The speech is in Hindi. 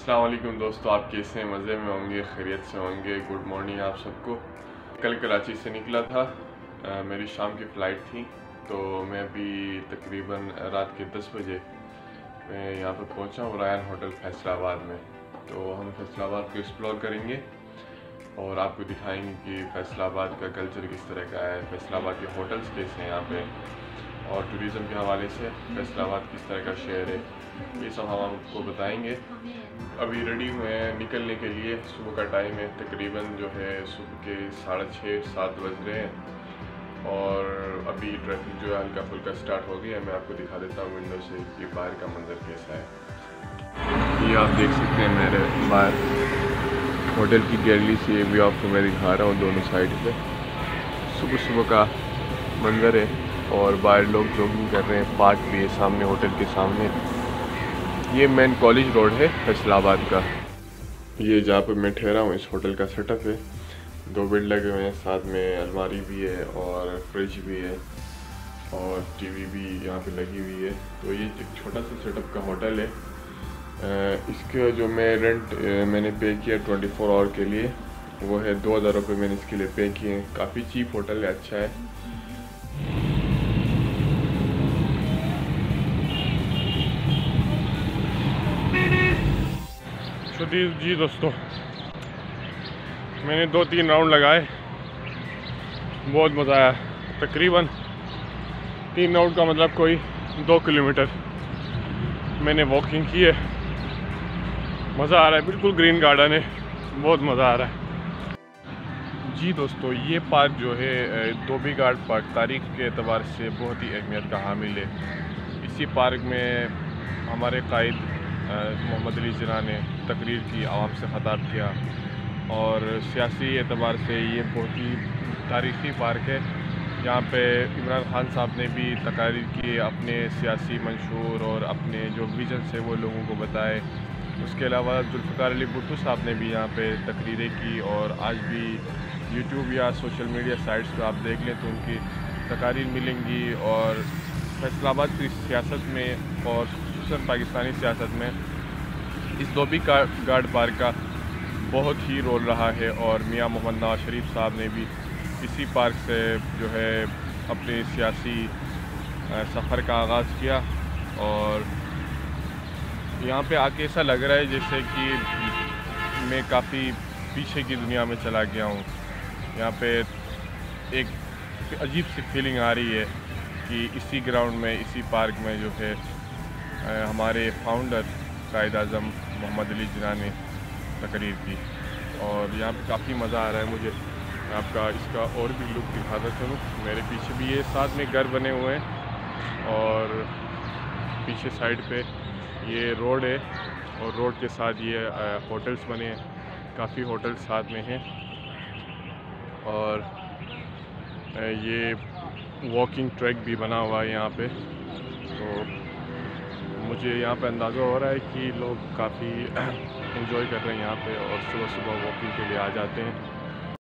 अस्सलाम वालेकुम दोस्तों, आप कैसे हैं? मज़े में होंगे, खैरियत से होंगे। गुड मॉर्निंग आप सबको। कल कराची से निकला था, मेरी शाम की फ़्लाइट थी, तो मैं अभी तकरीबन रात के 10 बजे मैं यहाँ पर पहुँचा हूँ रायन होटल फैसलाबाद में। तो हम फैसलाबाद को एक्सप्लोर करेंगे और आपको दिखाएंगे कि फैसलाबाद का कल्चर किस तरह का है, फैसलाबाद के होटल्स कैसे हैं यहाँ पे, और टूरिज़म के हवाले से फैसलाबाद किस तरह का शहर है, ये सब हम आपको बताएंगे। अभी रेडी हुए हैं निकलने के लिए। सुबह का टाइम है, तकरीबन जो है सुबह के 6:30-7 बज रहे हैं और अभी ट्रैफिक जो है हल्का फुल्का स्टार्ट हो गया है। मैं आपको दिखा देता हूँ विंडो से कि बाहर का मंजर कैसा है। ये आप देख सकते हैं मेरे बाहर होटल की गैलरी से, ये भी आपको मैं दिखा रहा हूँ दोनों साइड पे। सुबह सुबह का मंजर है और बाहर लोग जॉगिंग कर रहे हैं, पार्क भी है सामने होटल के सामने। ये मेन कॉलेज रोड है फैसलाबाद का। ये जहाँ पर मैं ठहरा हूँ इस होटल का सेटअप है। 2 बेड लगे हुए हैं, साथ में अलमारी भी है और फ्रिज भी है और टीवी भी यहाँ पे लगी हुई है। तो ये एक छोटा सा सेटअप का होटल है। इसका जो मैंने पे किया 24 आवर के लिए, वो है 2000 रुपये मैंने इसके लिए पे किए हैं। काफ़ी चीप होटल है, अच्छा है। जी दोस्तों, मैंने 2-3 राउंड लगाए, बहुत मज़ा आया। तकरीबन 3 राउंड का मतलब कोई 2 किलोमीटर मैंने वॉकिंग की है। मज़ा आ रहा है, बिल्कुल ग्रीन गार्डन है, बहुत मज़ा आ रहा है। जी दोस्तों, ये पार्क जो है धोबी घाट पार्क तारीख के एतबार से बहुत ही अहमियत का हामिल है। इसी पार्क में हमारे कायद मोहम्मद अली जिन्ना ने तकरीर की, आवाम से ख़ताब किया और सियासी एतबार से ये बहुत ही तारीख़ी पार्क है। यहाँ पे इमरान खान साहब ने भी तकारीर की, अपने सियासी मंशूर और अपने जो विजन से वो लोगों को बताए। उसके अलावा जुल्फ़िकार अली भुट्टो साहब ने भी यहाँ पे तकरीरें की और आज भी यूट्यूब या सोशल मीडिया साइट्स पर आप देख लें तो उनकी तकारीर मिलेंगी। और फैसलाबाद की सियासत में और ख़ुसूसन पाकिस्तानी सियासत में इस धोबी घाट पार्क का बहुत ही रोल रहा है। और मियाँ मोहम्मद नवाज शरीफ साहब ने भी इसी पार्क से जो है अपने सियासी सफ़र का आगाज़ किया। और यहाँ पे आके ऐसा लग रहा है जैसे कि मैं काफ़ी पीछे की दुनिया में चला गया हूँ। यहाँ पे एक अजीब सी फीलिंग आ रही है कि इसी ग्राउंड में, इसी पार्क में जो है हमारे फाउंडर कायद आज़म मोहम्मद अली जिन्ना ने तकरीर की। और यहाँ पे काफ़ी मज़ा आ रहा है मुझे। आपका इसका और भी लुक दिखाता चलूँ। मेरे पीछे भी ये साथ में घर बने हुए हैं और पीछे साइड पे ये रोड है और रोड के साथ ये होटल्स बने हैं, काफ़ी होटल्स साथ में हैं। और ये वॉकिंग ट्रैक भी बना हुआ है यहाँ पे। तो मुझे यहाँ पे अंदाज़ा हो रहा है कि लोग काफ़ी एंजॉय कर रहे हैं यहाँ पे और सुबह सुबह वॉकिंग के लिए आ जाते हैं।